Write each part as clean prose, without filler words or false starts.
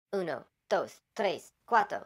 Uno, dos, tres, cuatro.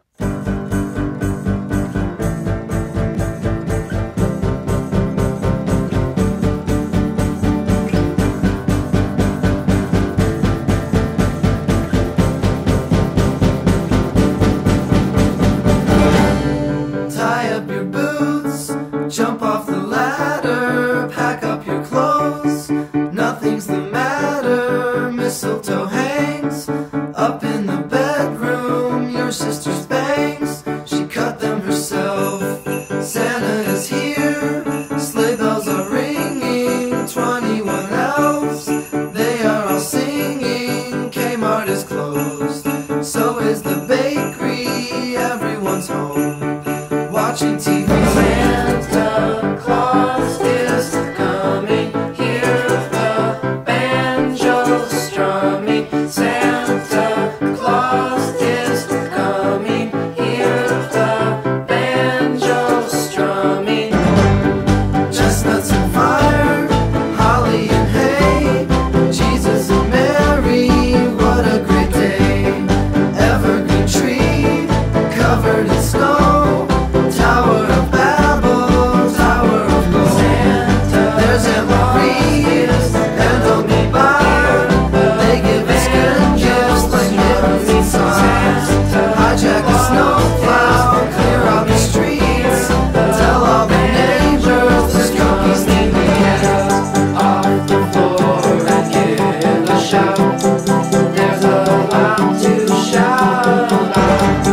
Tie up your boots, jump off the ladder, pack up your clothes, nothing's the matter. Mistletoe hangs up in the bedroom, your sister's bangs, she cut them herself. Santa is here, sleigh bells are ringing, 21 elves, they are all singing. Kmart is closed, so is the bakery, everyone's home watching TV. Santa Claus is coming, hear the banjo strumming. Santa Claus is coming, hear the banjo strumming. Chestnuts and fire, holly and hay, Jesus and Mary, what a great day. Evergreen tree, covered in snow, Tower of Babel, Tower of Gold. Santa, there's Aunt Marie and Uncle Bob. They give us good gifts like mittens and socks. Hijack the snowplow, clear out the streets, tell all the neighbors there's cookies to eat. Off the floor and give a shout. There's a lot to shout about.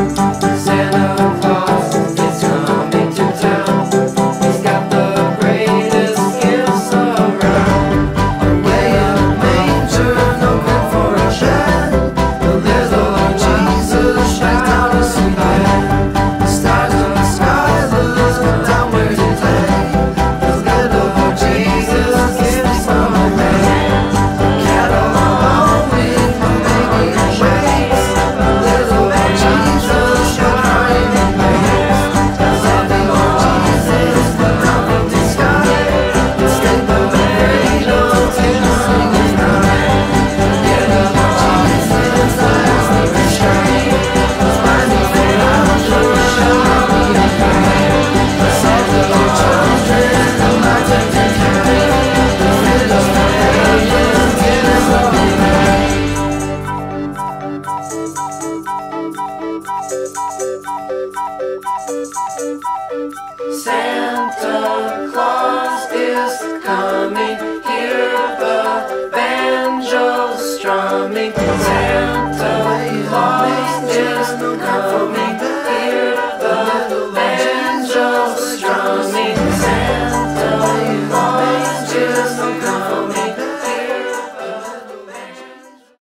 Santa Claus is coming to town. He's got the greatest gifts around. Away in a manger, no room for a bed, but there's a Lord Jesus right down to see bed. Stars in the sky, lilies come down where you lay. The little Lord Jesus gifts from heaven. Cattle are lowing, the baby waits. Little Lord Jesus, you're crying in waves. Loving Lord Jesus, but nothing to sky. Stay by the cradle till the singing night. Yeah, the Lord Jesus, eyes never shine. By me for angels shall be a guide. Save the Lord children, who might take their carry. Fit us for heaven, get us all right. Santa Claus is coming, hear the banjo strumming. Santa Claus is coming, hear the banjo strumming. Santa Claus is coming.